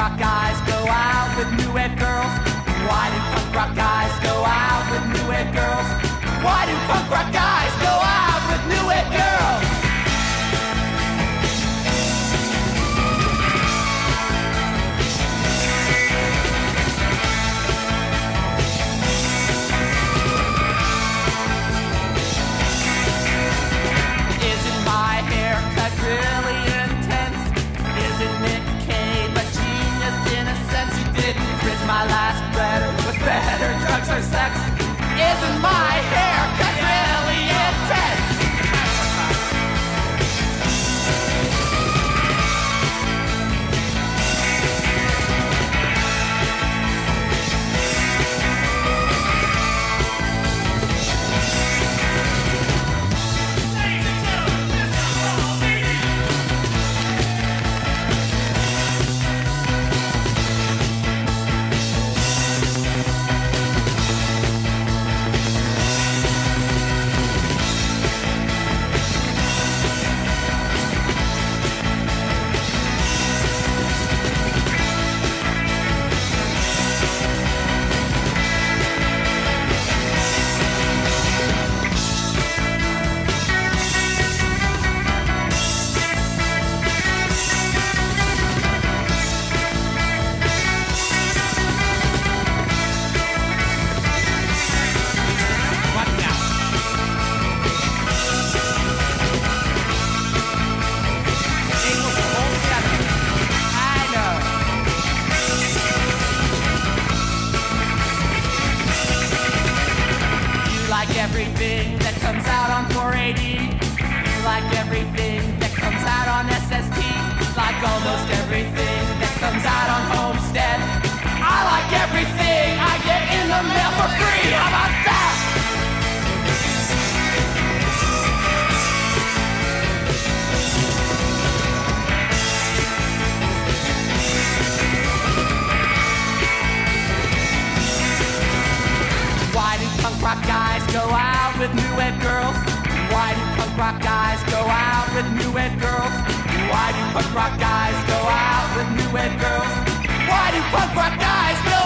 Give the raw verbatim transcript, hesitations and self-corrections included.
rock guys go out with new wave girls? Why do punk rock guys go out with new wave girls? Why do punk rock guys go out with new wave girls? Isn't my haircut really intense? Isn't it Cave a genius in a sense? You didn't print my last letter with better drugs or sex. Isn't my haircut really intense? Everything that comes out on four eighty, like everything that comes out on S S T, like almost everything that comes out on Homestead. I like everything I get in the mail for free. How about that? Why do punk rock guys go out with new wave girls? Why do punk rock guys go out with new wave girls? Why do punk rock guys go out with new wave girls? Why do punk rock guys go